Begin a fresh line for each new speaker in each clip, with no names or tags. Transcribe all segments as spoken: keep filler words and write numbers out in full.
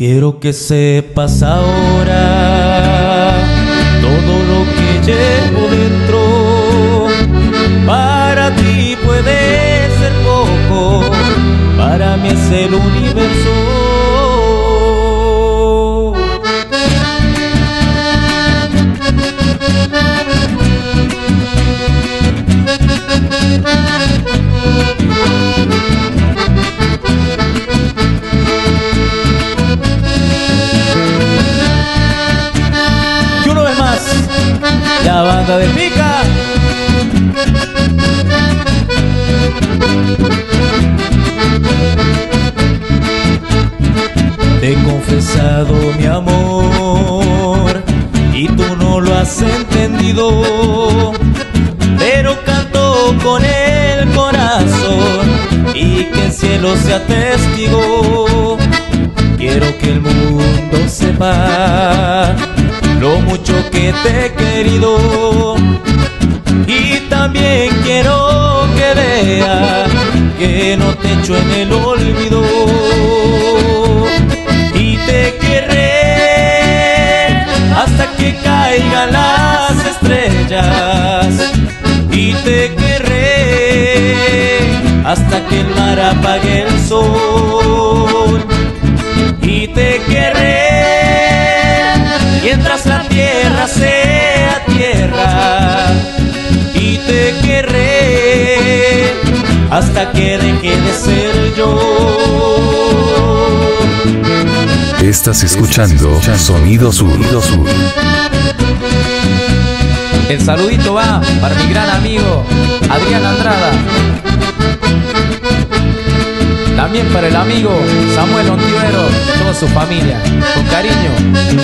Quiero que sepas ahora todo lo que llevo dentro. Para ti puede ser poco, para mí es el universo. Y una vez más, la banda de Pica. Te he confesado mi amor y tú no lo has entendido, pero canto con el corazón y que el cielo sea testigo. Quiero que el mundo sepa lo mucho que te he querido, y también quiero que vea que no te echo en el olvido. Y te querré hasta que caigan las estrellas, y te querré hasta que el mar apague el sol. Y te querré mientras la tierra sea tierra, y te querré hasta que deje de ser yo.
Estás escuchando Sonido Sur.
El saludito va para mi gran amigo Adrián Andrada. También para el amigo Samuel Ontivero, toda su familia, con cariño.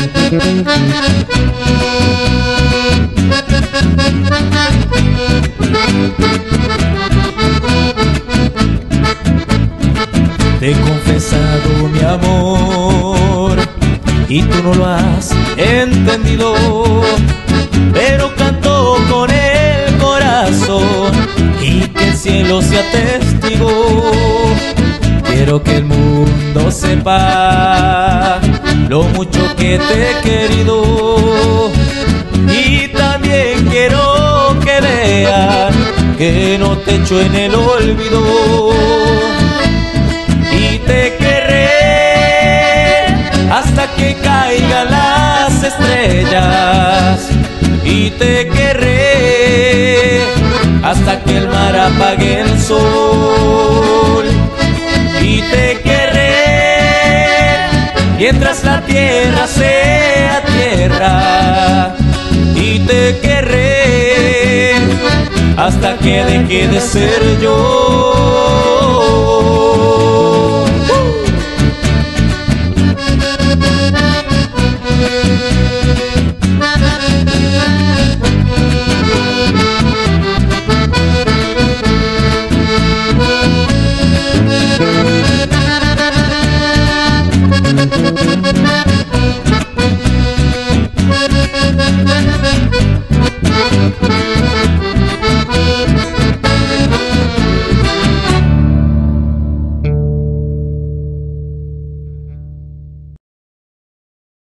Te he confesado mi amor y tú no lo has entendido, pero canto con el corazón y que el cielo sea testigo. Quiero que el mundo sepa lo mucho que te he querido, y también quiero que vean que no te echo en el olvido. Y te querré hasta que caigan las estrellas, y te querré hasta que el mar apague el sol. Y te querré mientras la tierra sea tierra, y te querré hasta que deje de ser yo.